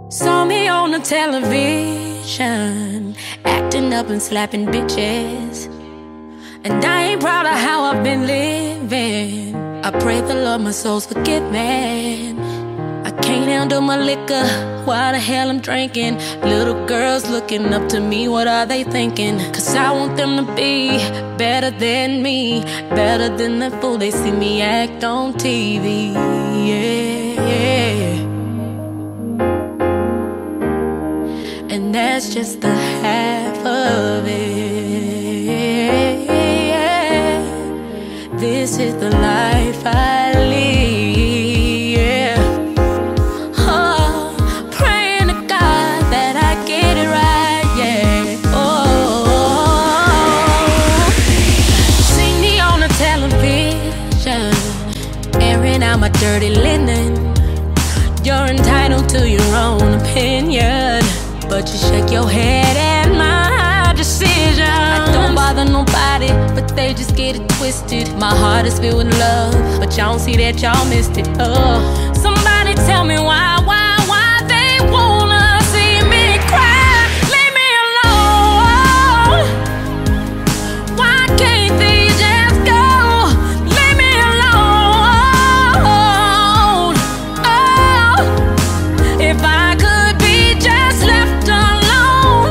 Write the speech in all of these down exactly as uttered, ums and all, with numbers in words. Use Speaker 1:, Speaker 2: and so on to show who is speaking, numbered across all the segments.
Speaker 1: Saw me on the television, acting up and slapping bitches. And I ain't proud of how I've been living. I pray the Lord my soul's forgiven. I can't handle my liquor, why the hell I'm drinking? Little girls looking up to me, what are they thinking? Cause I want them to be better than me, better than the fool they see me act on T V. Yeah, yeah. And that's just the half of it. This is the life I lead, yeah. Oh, praying to God that I get it right, yeah. Oh, see me on the television, airing out my dirty linen. You're entitled to your own opinion, but you shake your head at my decision. I don't bother nobody, but they just get it twisted. My heart is filled with love, but y'all don't see that y'all missed it. Oh, somebody tell me why, why, why they wanna see me cry. Leave me alone. Why can't they just go? Leave me alone. Oh, if I could be just left alone.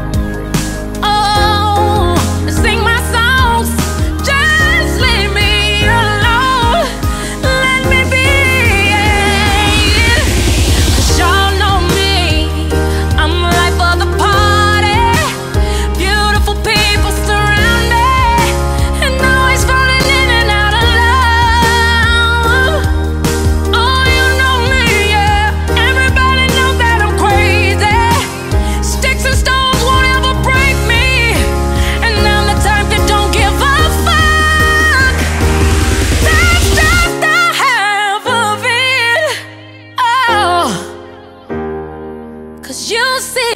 Speaker 1: Oh, sing my songs, just leave me alone. Let me be, yeah. Cause y'all know me, I'm the life of the party. Beautiful people surround me, and always falling in and out of love. Oh, you know me, yeah. Everybody knows that I'm crazy. Sticks and stones won't ever break me, and I'm the type that don't give a fuck. That's just the half of it. Oh, cause you see